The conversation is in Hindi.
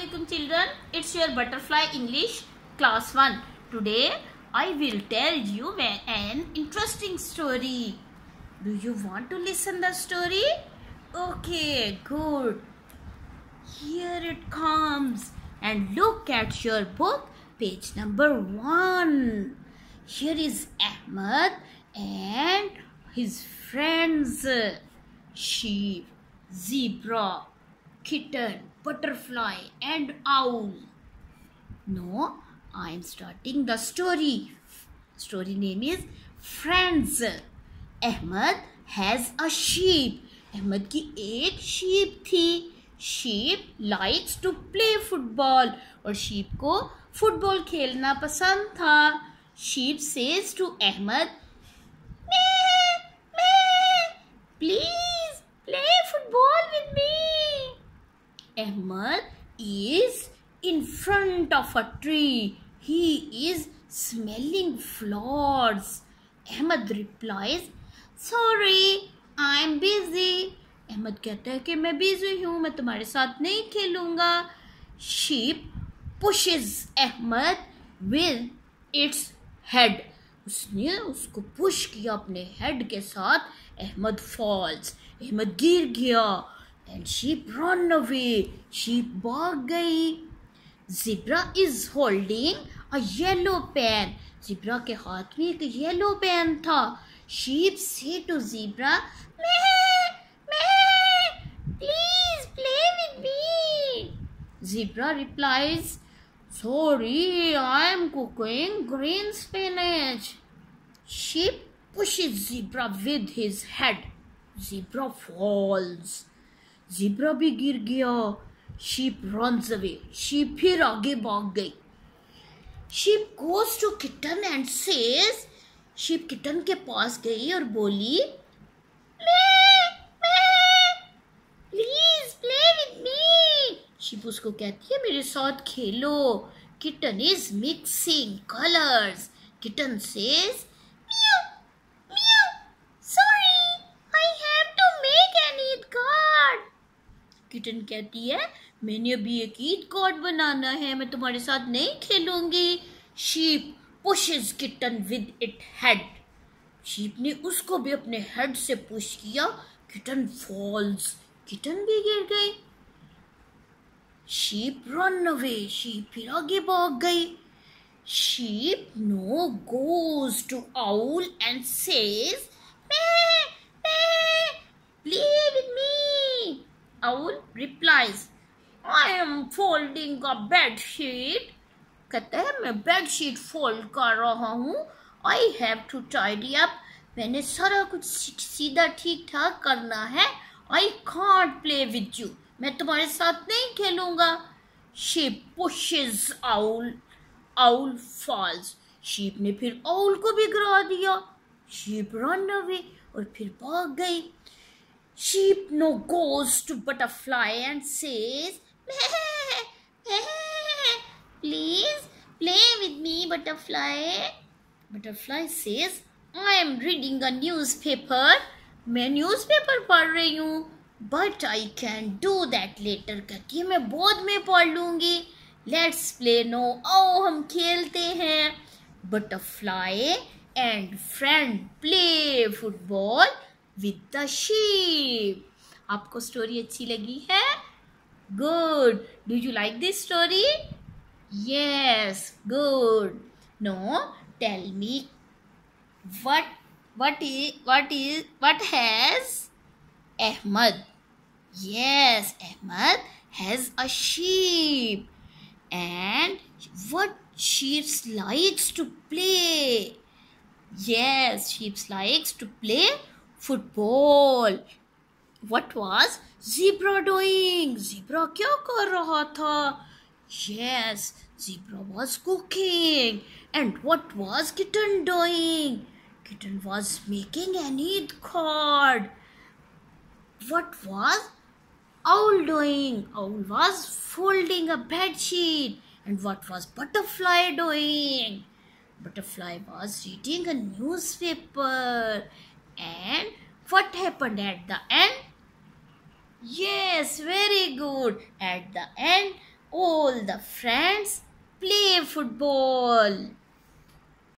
Assalamualaikum children, it's your butterfly English class 1. Today I will tell you an interesting story. Do you want to listen the story? Okay, good. Here it comes and look at your book, page number 1. Here is Ahmed and his friends, sheep, zebra, kitten, butterfly and owl. No, I am starting the story. Story name is Friends. Ahmed has a sheep. Ahmed की एक sheep थी. Sheep likes to play football और sheep को football खेलना पसंद था. Sheep says to Ahmed, please play football with me. Ahmed is in front of a tree. He is smelling flowers. Ahmed replies, sorry, I am busy. Ahmed कहता है कि मैं busy हूँ, मैं तुम्हारे साथ नहीं खेलूँगा. Sheep pushes Ahmed with its head. उसने उसको पुश किया अपने हेड के साथ. Ahmed falls. Ahmed गिर गया. And sheep run away. Sheep भाग गई. Zebra is holding a yellow pen. Zebra के हाथ में एक yellow pen था. Sheep say to zebra, please play with me. Zebra replies, sorry, I am cooking green spinach. Sheep pushes zebra with his head. Zebra falls. Zebra भी गिर गया. Sheep runs away. Sheep फिर आगे भाग गई. Sheep goes to kitten and says, Sheep kitten के पास गई और बोली, please play with me. Sheep उसको कहती है मेरे साथ खेलो. Kitten is mixing colors. Kitten says, meow, sorry, I have to make an Eid card. Kitten कहती है मैंने अभी एक ईद कार्ड बनाना है, मैं तुम्हारे साथ नहीं खेलूंगी. Sheep pushes kitten with its head. Sheep ने उसको भी अपने हेड से पुश किया. Kitten falls. Kitten भी गिर गई. Sheep run away. Sheep फिर आगे भाग गई. Sheep no goes to owl and says, play with me. Owl replies, I am folding a bed sheet. कहता है मैं बेड शीट फोल्ड कर रहा हूँ. I have to tidy up. मैंने सारा कुछ सीधा ठीक ठाक करना है. I can't play with you. मैं तुम्हारे साथ नहीं खेलूंगा. Sheep pushes owl. Owl falls. Sheep ने फिर owl को भी गिरा दिया. Sheep run away और फिर भाग गई. Sheep no goes to butterfly and says, please play with me, butterfly. Butterfly says, I am reading a newspaper. मैं न्यूज़पेपर पढ़ रही हूँ. But I can do that later. कहती है मैं बाद में पढ़ लूँगी. Let's play now. आओ हम खेलते हैं. Butterfly and friend play football with the sheep. आपको स्टोरी अच्छी लगी है? Good. Do you like this story? Yes. Good. No. Tell me what has Ahmed? Yes, Ahmed has a sheep. And what sheep likes to play? Yes, sheep likes to play football. What was zebra doing? Zebra क्या कर रहा था? Yes, zebra was cooking. And what was kitten doing? Kitten was making an Eid card. What was owl doing? Owl was folding a bed sheet. And what was butterfly doing? Butterfly was reading a newspaper. And what happened at the end? Yes, very good. At the end, All the friends play football.